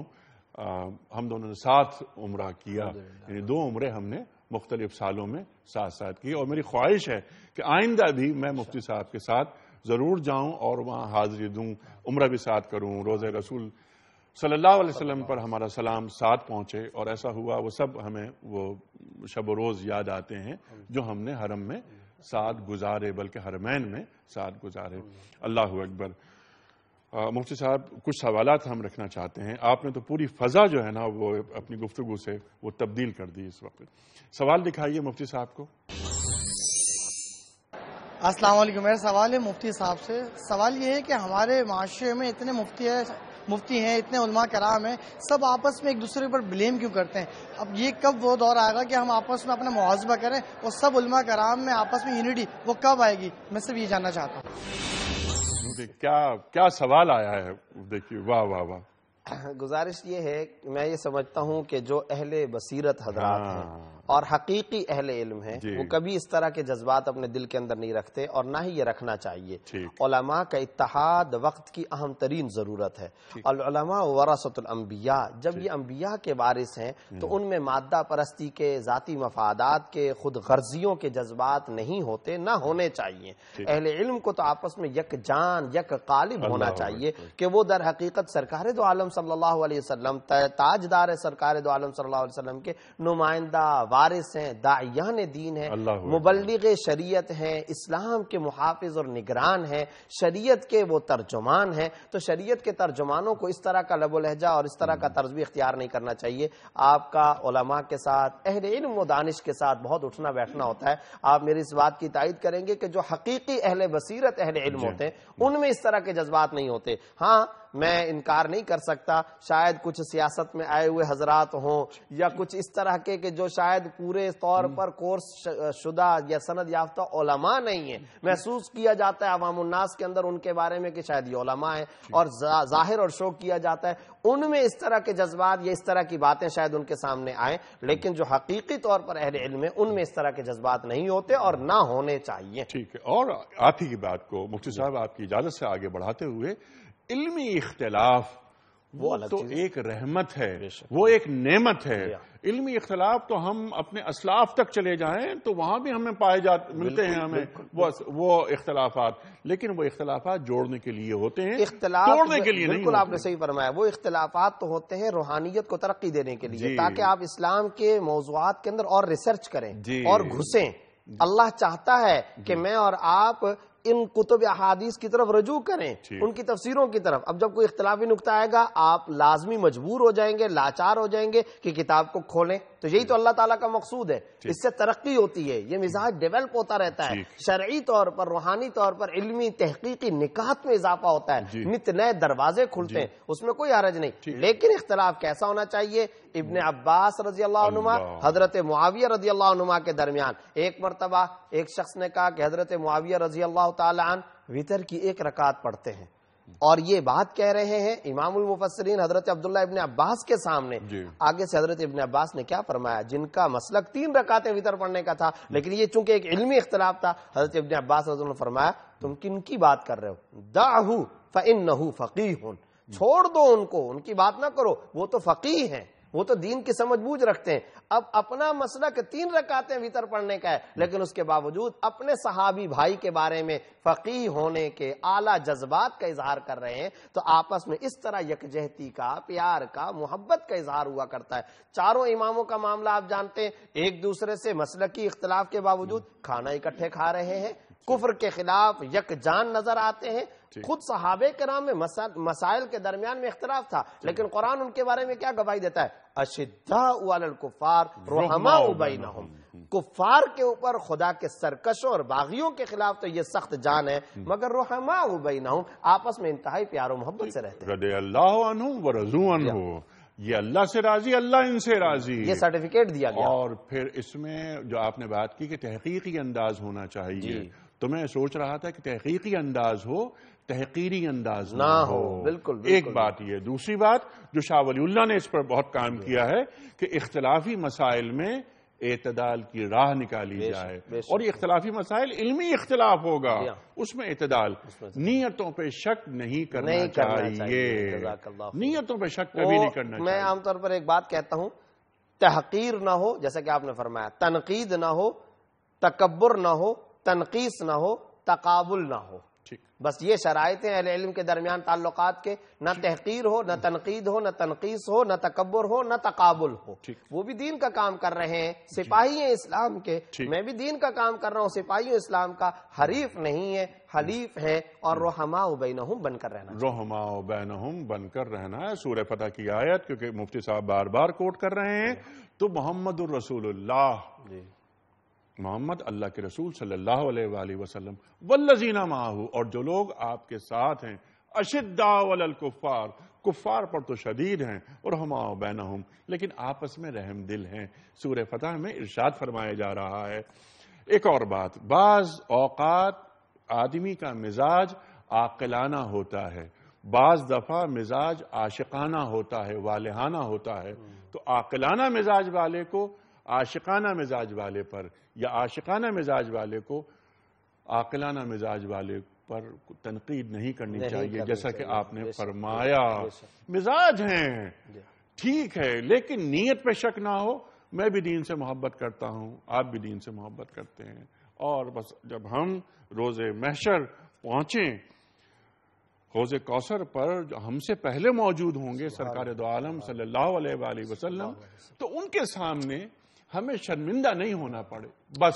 دونوں نے ساتھ عمرہ کیا. یعنی 2 عمرے ہم نے مختلف سالوں میں ساتھ کی. اور میری خواہش ہے کہ آئندہ بھی میں مفتی صاحب کے ساتھ ضرور جاؤں اور وہاں حاضری دوں، عمرہ بھی ساتھ کروں، روزہ رسول صلی اللہ علیہ وسلم پر ہمارا سلام ساتھ پہنچے. اور ایسا ہوا، وہ سب ہمیں وہ شب و روز یاد آتے ہیں جو ہم نے حرم میں ساتھ گزارے، بلکہ حرمین میں ساتھ گزارے. اللہ اکبر. مفتی صاحب، کچھ سوالات ہم رکھنا چاہتے ہیں. آپ نے تو پوری فضا جو ہے نا وہ اپنی گفتگو سے وہ تبدیل کر دی. اس وقت سوال دکھائیے مفتی صاحب کو. السلام علیکم. میرا سوال ہے مفتی صاحب سے. سوال یہ ہے کہ ہمارے معاشرے میں اتنے مفتی ہیں، اتنے علماء کرام ہیں، سب آپس میں ایک دوسرے پر بلیم کیوں کرتے ہیں؟ اب یہ کب وہ دور آئے گا کہ ہم آپس میں اپنا محاسبہ کریں اور سب علماء کرام میں آپس میں یونٹی وہ کب آئے گی؟ میں صرف یہ جاننا چاہتا ہوں. کیا سوال آیا ہے، دیکھیے. واہ واہ واہ. گزارش یہ ہے، میں یہ سمجھتا ہوں کہ جو اہل بصیرت حضرات ہیں اور حقیقی اہل علم ہیں وہ کبھی اس طرح کے جذبات اپنے دل کے اندر نہیں رکھتے، اور نہ ہی یہ رکھنا چاہیے. علماء کا اتحاد وقت کی اہم ترین ضرورت ہے. العلماء ورثۃ الانبیاء، جب یہ انبیاء کے وارث ہیں تو ان میں مادہ پرستی کے، ذاتی مفادات کے، خود غرضیوں کے جذبات نہیں ہوتے، نہ ہونے چاہیے. اہل علم کو تو آپس میں یک جان، یک قالب ہونا چاہیے کہ وہ در حقیقت سرکار دو عالم صلی اللہ علیہ وسلم تاجدار سرکار دو عالم صلی اللہ علیہ وسلم کے نمائندہ وارث ہیں، داعیان دین ہیں، مبلغ شریعت ہیں، اسلام کے محافظ اور نگران ہیں، شریعت کے وہ ترجمان ہیں. تو شریعت کے ترجمانوں کو اس طرح کا لب و لہجہ اور اس طرح کا طرز بھی اختیار نہیں کرنا چاہیے. آپ کا علماء کے ساتھ، اہل علم و دانش کے ساتھ بہت اٹھنا بیٹھنا ہوتا ہے. آپ میری اس بات کی تائید کریں گے کہ جو حقیقی اہل بصیرت اہل علم ہوتے ہیں ان میں اس طرح کے جذبات نہیں ہوتے. ہاں میں انکار نہیں کر سکتا شاید کچھ سیاست میں آئے ہوئے حضرات ہوں یا کچھ اس طرح کے کہ جو شاید پورے طور پر کورس شدہ یا سند یافتہ علماء نہیں ہیں. محسوس کیا جاتا ہے عوام الناس کے اندر ان کے بارے میں کہ شاید یہ علماء ہیں، اور ظاہر اور شو کیا جاتا ہے ان میں اس طرح کے جذبات یا اس طرح کی باتیں شاید ان کے سامنے آئیں. لیکن جو حقیقی طور پر اہل علم ہے ان میں اس طرح کے جذبات نہیں ہوتے اور نہ ہونے چاہیے. ٹھیک ہے. اور آتی کی بات کو مفتی صاحب آپ کی اجازت سے آگے بڑھاتے ہوئے، علمی اختلاف وہ تو ایک رحمت ہے، وہ ایک نعمت ہے. علمی اختلاف تو ہم اپنے اسلاف تک چلے جائیں تو وہاں بھی ہمیں ملتے ہیں ہمیں وہ اختلافات، لیکن وہ اختلافات جوڑنے کے لیے ہوتے ہیں، توڑنے کے لیے نہیں. بالکل آپ نے صحیح فرمایا. وہ اختلافات تو ہوتے ہیں روحانیت کو ترقی دینے کے لیے، تاکہ آپ اسلام کے موضوعات کے اندر اور ریسرچ کریں اور گھسیں. اللہ چاہتا ہے کہ میں اور آپ ان کتب احادیث کی طرف رجوع کریں، ان کی تفسیروں کی طرف. اب جب کوئی اختلافی نقطہ آئے گا آپ لازمی مجبور ہو جائیں گے، لاچار ہو جائیں گے کہ کتاب کو کھولیں. تو یہی تو اللہ تعالیٰ کا مقصود ہے. اس سے ترقی ہوتی ہے، یہ مزاج ڈیولپ ہوتا رہتا ہے، شرعی طور پر، روحانی طور پر، علمی تحقیقی نکات میں اضافہ ہوتا ہے، نت نئے دروازے کھلتے ہیں، اس میں کوئی حرج نہیں. لیکن اختلاف کیسا ہونا چاہیے؟ ابن عباس رضی اللہ عنہما حضرت معاویہ رضی اللہ عنہما کے درمیان ایک مرتبہ ایک شخص نے کہا کہ حضرت معاویہ رضی اللہ تعالی عنہ وتر کی 1 رکعت پڑھتے ہیں، اور یہ بات کہہ رہے ہیں امام المفسرین حضرت عبداللہ ابن عباس کے سامنے. آگے سے حضرت ابن عباس نے کیا فرمایا؟ جن کا مسلک 3 رکعتیں وتر پڑھنے کا تھا، لیکن یہ چونکہ ایک علمی اختلاف تھا، حضرت ابن عباس رضی اللہ عنہ نے فرمایا تم کن کی بات کر رہے ہو؟ دعہ فإنہ فقیہ، چھوڑ دو ان کو، ان کی بات نہ کرو، وہ تو فقیہ ہیں، وہ تو دین کی سمجھ بوجھ رکھتے ہیں. اب اپنا مسلک 3 رکعتیں وتر پڑھنے کا ہے، لیکن اس کے باوجود اپنے صحابی بھائی کے بارے میں فقیہ ہونے کے اعلیٰ جذبات کا اظہار کر رہے ہیں. تو آپس میں اس طرح یکجہتی کا، پیار کا، محبت کا اظہار ہوا کرتا ہے. چاروں اماموں کا معاملہ آپ جانتے ہیں، ایک دوسرے سے مسلکی اختلاف کے باوجود کھانا اکٹھے کھا رہے ہیں، کفر کے خلاف یکجان نظر آتے ہیں. خود صحابہ کرام میں مسائل کے درمیان میں اختلاف تھا، لیکن قرآن ان کے بارے میں کیا گواہی دیتا ہے؟ اشداء علی الکفار رحماء بینہم. کفار کے اوپر، خدا کے سرکشوں اور باغیوں کے خلاف تو یہ سخت جان ہے، مگر رحماء بینہم آپس میں انتہائی پیار و محبت سے رہتے ہیں. رضی اللہ عنہم ورضوا عنہ، یہ اللہ سے راضی، اللہ ان سے راضی، یہ سرٹیفکیٹ دیا گیا. اور پھر اس میں جو آپ نے بات کی کہ تحقیقی انداز ہونا چاہیے، تو میں سوچ رہا تھا کہ تحقیقی انداز ہو، تحقیری انداز نہ ہو. بالکل. ایک بات یہ. دوسری بات جو شاہ ولی اللہ نے اس پر بہت کام کیا ہے کہ اختلافی مسائل میں اعتدال کی راہ نکالی جائے، اور یہ اختلافی مسائل علمی اختلاف ہوگا، اس میں اعتدال. نیتوں پہ شک نہیں کرنا چاہیے، نیتوں پہ شک کبھی نہیں کرنا چاہیے. میں عام طور پر ایک بات کہتا ہوں، تحقیر نہ ہو، جیسا کہ آپ نے فرمایا، تنقید نہ ہو، تکبر نہ ہو، تنقیص نہ ہو، تقابل نہ ہو. بس یہ شرائط ہیں اہل علم کے درمیان تعلقات کے. نہ تحقیر ہو، نہ تنقید ہو، نہ تنقیص ہو، نہ تکبر ہو، نہ تقابل ہو. وہ بھی دین کا کام کر رہے ہیں، سپاہی ہیں اسلام کے، میں بھی دین کا کام کر رہا ہوں، سپاہی ہوں اسلام کا، حریف نہیں ہے، حلیف ہے. اور رحماء بینہم بن کر رہنا، رحماء بینہم بن کر رہنا ہے. سورہ فتح کی آیت کیونکہ مفتی صاحب بار بار کوٹ کر رہے ہیں، تو محمد الرسول اللہ، محمد اللہ کے رسول صلی اللہ علیہ وآلہ وسلم، والذین معہ، اور جو لوگ آپ کے ساتھ ہیں، اشداء علی الکفار، کفار پر تو شدید ہیں، رحماء بینہم، لیکن آپس میں رحم دل ہیں. سورہ فتح میں ارشاد فرمایا جا رہا ہے. ایک اور بات، بعض اوقات آدمی کا مزاج عاقلانہ ہوتا ہے، بعض دفعہ مزاج عاشقانہ ہوتا ہے، والہانہ ہوتا ہے. تو عاقلانہ مزاج والے کو عاشقانہ مزاج والے پر، یا عاشقانہ مزاج والے کو عاقلانہ مزاج والے پر تنقید نہیں کرنی چاہیے. جیسا کہ آپ نے فرمایا، مزاج ہیں ٹھیک ہے، لیکن نیت پہ شک نہ ہو. میں بھی دین سے محبت کرتا ہوں، آپ بھی دین سے محبت کرتے ہیں، اور بس جب ہم روز محشر پہنچیں، حوض کوثر پر جو ہم سے پہلے موجود ہوں گے سرکار دو عالم صلی اللہ علیہ وآلہ وسلم، تو ان کے سامنے ہمیں شرمندہ نہیں ہونا پڑے. بس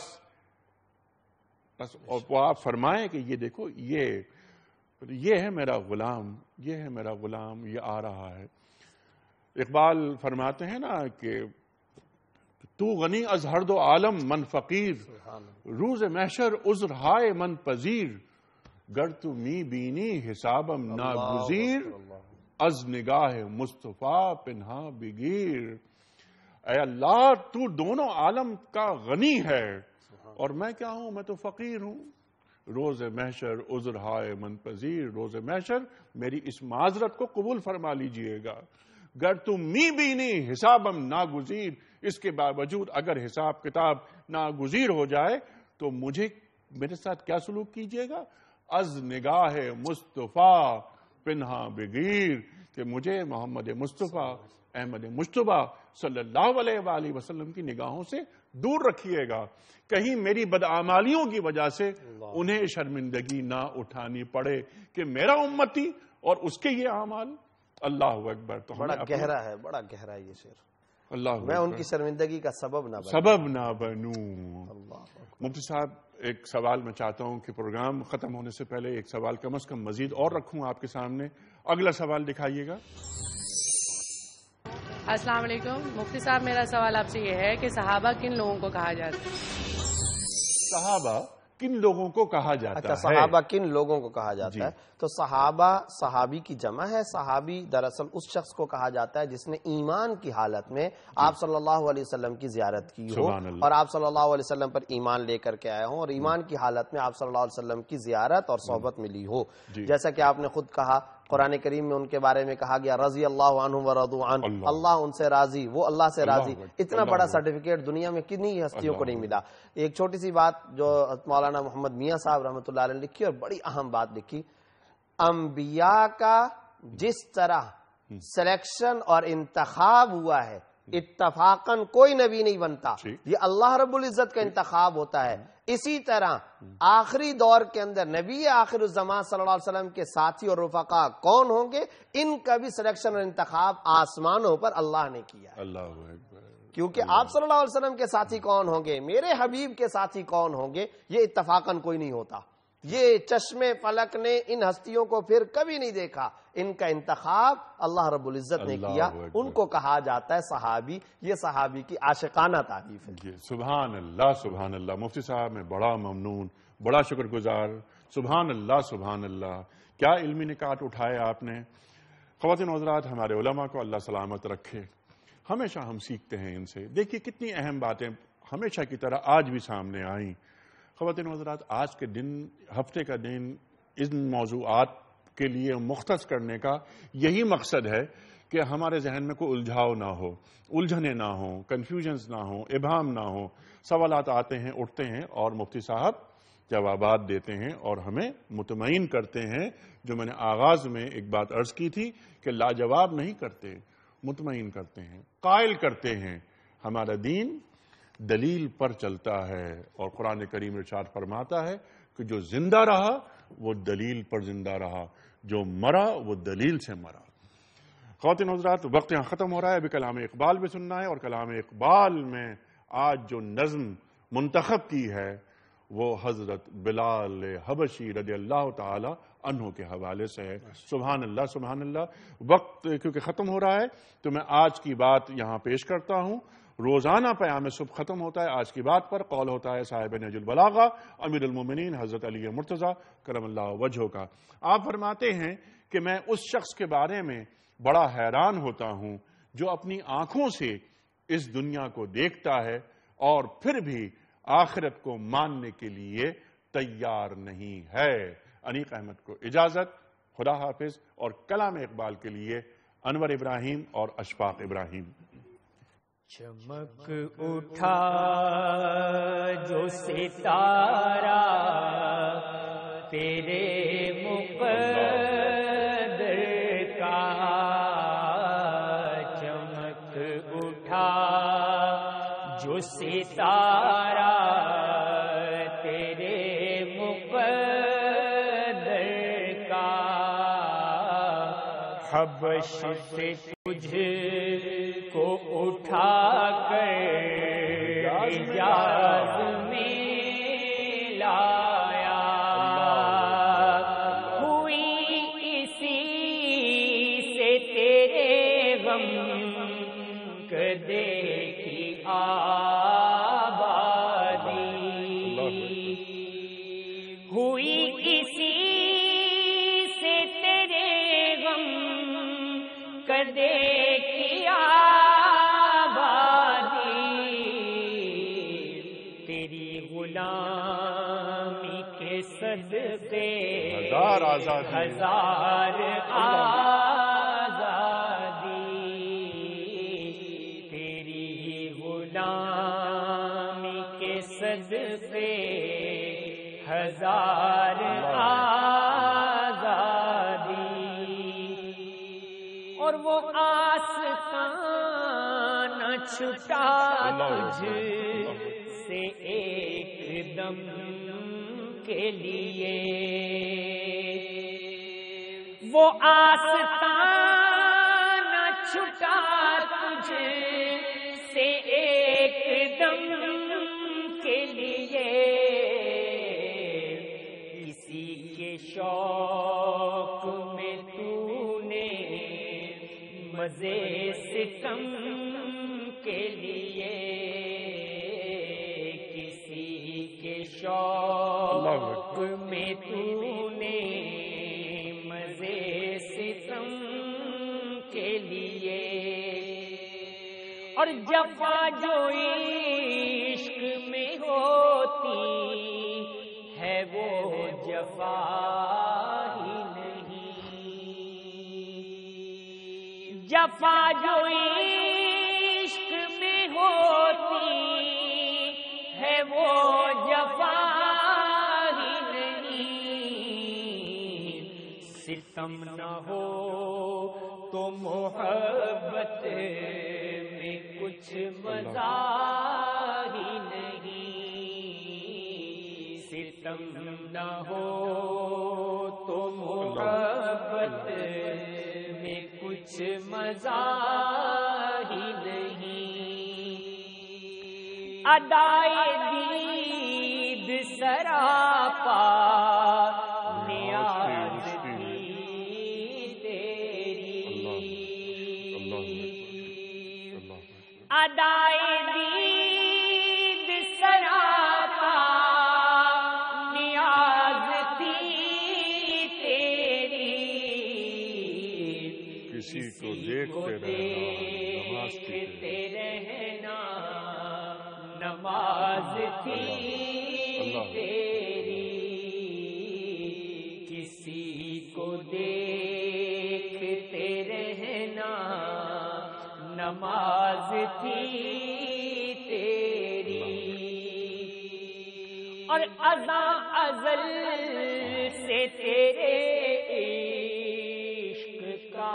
وہ آپ فرمائیں کہ یہ دیکھو یہ ہے میرا غلام، یہ ہے میرا غلام، یہ آ رہا ہے. اقبال فرماتے ہیں نا کہ تو غنی از ہر دو عالم من فقیر، روز محشر عذر ہائے من پذیر، گر تو می بینی حسابم ناگزیر، از نگاہ مصطفیٰ پنہا بگیر. اے اللہ تو دونوں عالم کا غنی ہے اور میں کیا ہوں؟ میں تو فقیر ہوں. روز محشر عذر ہائے من پذیر، روز محشر میری اس معذرت کو قبول فرما لیجئے گا. گر تم می بینی حسابم ناگزیر، اس کے باوجود اگر حساب کتاب ناگزیر ہو جائے تو میرے ساتھ کیا سلوک کیجئے گا؟ از نگاہ مصطفیٰ پنہا بگیر، کہ مجھے محمد مصطفیٰ احمد مجتبیٰ صلی اللہ علیہ وآلہ وسلم کی نگاہوں سے دور رکھیے گا، کہیں میری بدعمالیوں کی وجہ سے انہیں شرمندگی نہ اٹھانی پڑے کہ میرا امتی اور اس کے یہ اعمال. اللہ اکبر. تو بڑا گہرا ہے، بڑا گہرا ہے یہ شعر. اللہ میں ان کی شرمندگی کا سبب نہ بنوں. مفتی صاحب ایک سوال میں چاہتا ہوں کہ پروگرام ختم ہونے سے پہلے ایک سوال کم از کم مزید اور رکھوں آپ کے سامنے. اگلا سوال دکھائیے گا. السلام علیکم مفتی صاحب، میرا سوال آپ سے یہ ہے کہ صحابہ کن لوگوں کو کہا جاتا ہے؟ صحابہ کن لوگوں کو کہا جاتا ہے؟ اچھا، صحابہ کن لوگوں کو کہا جاتا ہے؟ تو صحابہ صحابی کی جمع ہے. صحابی دراصل اس شخص کو کہا جاتا ہے جس نے ایمان کی حالت میں آپ صلی اللہ علیہ وسلم کی زیارت کی ہو اور آپ صلی اللہ علیہ وسلم پر ایمان لے کر کے آئے ہوں اور ایمان کی حالت میں آپ صلی اللہ علیہ وسلم کی زیارت اور صحبت ملی ہو. جیسا کہ آپ نے خود کہا، قرآن کریم میں ان کے بارے میں کہا گیا رضی اللہ عنہم ورضوا عنہ، اللہ ان سے راضی، وہ اللہ سے راضی. اتنا بڑا سرٹیفکیٹ دنیا میں کتنی ہستیوں کو نہیں ملا. ایک چھوٹی سی بات جو مولانا محمد میاں صاحب رحمۃ اللہ علیہ نے لکھی اور بڑی اہم بات لکھی، انبیاء کا جس طرح سلیکشن اور انتخاب ہوا ہے اتفاقاً کوئی نبی نہیں بنتا، یہ اللہ رب العزت کا انتخاب ہوتا ہے. اسی طرح آخری دور کے اندر نبی آخر الزمان صلی اللہ علیہ وسلم کے ساتھی اور رفقا کون ہوں گے، ان کا بھی سلیکشن اور انتخاب آسمانوں پر اللہ نے کیا ہے. اللہ اکبر. کیونکہ آپ صلی اللہ علیہ وسلم کے ساتھی کون ہوں گے، میرے حبیب کے ساتھی کون ہوں گے، یہ اتفاقاً کوئی نہیں ہوتا. یہ چشمے فلک نے ان ہستیوں کو پھر کبھی نہیں دیکھا، ان کا انتخاب اللہ رب العزت نے کیا. ان کو کہا جاتا ہے صحابی. یہ صحابی کی عاشقانہ تعریف ہے. سبحان اللہ سبحان اللہ. مفتی صاحب میں بڑا ممنون، بڑا شکر گزار. سبحان اللہ سبحان اللہ. کیا علمی نکات اٹھائے آپ نے. خواتین و حضرات، ہمارے علماء کو اللہ سلامت رکھے. ہمیشہ ہم سیکھتے ہیں ان سے. دیکھیے کتنی اہم باتیں ہمیشہ کی طرح آج بھی سامنے آئیں. خواتین و حضرات، آج کے دن، ہفتے کا دن ان موضوعات کے لیے مختص کرنے کا یہی مقصد ہے کہ ہمارے ذہن میں کوئی الجھاؤ نہ ہو، الجھنے نہ ہوں، کنفیوژنز نہ ہوں، ابہام نہ ہوں. سوالات آتے ہیں، اٹھتے ہیں اور مفتی صاحب جوابات دیتے ہیں اور ہمیں مطمئن کرتے ہیں. جو میں نے آغاز میں ایک بات عرض کی تھی کہ لاجواب نہیں کرتے، مطمئن کرتے ہیں، قائل کرتے ہیں. ہمارا دین دلیل پر چلتا ہے اور قرآن کریم ارشاد فرماتا ہے کہ جو زندہ رہا وہ دلیل پر زندہ رہا، جو مرا وہ دلیل سے مرا. خواتین حضرات، وقت یہاں ختم ہو رہا ہے. ابھی کلام اقبال بھی سننا ہے اور کلام اقبال میں آج جو نظم منتخب کی ہے وہ حضرت بلال حبشی رضی اللہ تعالی عنہ کے حوالے سے ہے. سبحان اللہ سبحان اللہ. وقت کیونکہ ختم ہو رہا ہے تو میں آج کی بات یہاں پیش کرتا ہوں. روزانہ پیام صبح ختم ہوتا ہے آج کی بات پر. قول ہوتا ہے صاحب نہج البلاغہ امیر المومنین حضرت علی مرتضیٰ کرم اللہ وجہہ کا. آپ فرماتے ہیں کہ میں اس شخص کے بارے میں بڑا حیران ہوتا ہوں جو اپنی آنکھوں سے اس دنیا کو دیکھتا ہے اور پھر بھی آخرت کو ماننے کے لیے تیار نہیں ہے. انیق احمد کو اجازت. خدا حافظ. اور کلام اقبال کے لیے انور ابراہیم اور اشفاق ابراہیم. چمک اٹھا جو ستارہ تیرے مقدر کا، چمک اٹھا جو ستارہ تیرے مقدر کا، حبش سے تجھ کو اٹھا کر حجاز میں لایا، ہوئی اسی سے تیرے غم کدے کی آبادی، ہوئی اسی سے تیرے غم کدے کی آبادی، تیری غلامی کے صدقے ہزار آزادی، ہزار آزادی، تیری غلامی کے صدقے ہزار آزادی، اور وہ آستانہ چھٹا تجھ سے ایک دم کے لیے، وہ آستانہ چھٹا تجھ سے ایک دم کے لیے، کسی کے شوق میں تو نے مزے ستم کے لیے، کسی کے شوق میں تو نے مزے ستم کے لیے، اور جفا جو عشق میں ہوتی ہے وہ جفا ہی نہیں، جفا جو عشق میں ہوتی ہے وہ جفا ہی نہیں، ستم نہ ہو تو محبت میں کچھ مزہ ہی نہیں، ستم نہ ہو تو محبت میں کچھ مزہ ہی نہیں، ادائے دید سراپا نیاز تھی تیری، ادائے دید سراپا نیاز تھی تیری، کسی کو دیکھتے رہنا نماز تھی تیری، کسی کو دیکھتے رہنا نماز تھی تیری، اور ازاں ازل سے تیرے عشق کا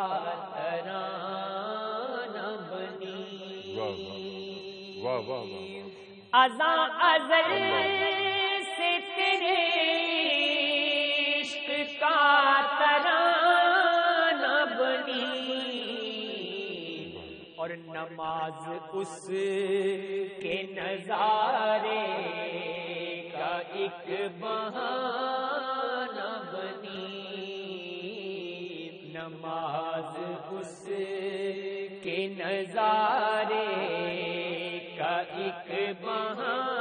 ترانہ بنی، واہ واہ واہ، ازاں ازل سے تیرے عشق کا ترانہ بنی، اور نماز اس کے نظارے کا ایک بہانہ بنی، نماز اس کے نظارے کا ایک بہانہ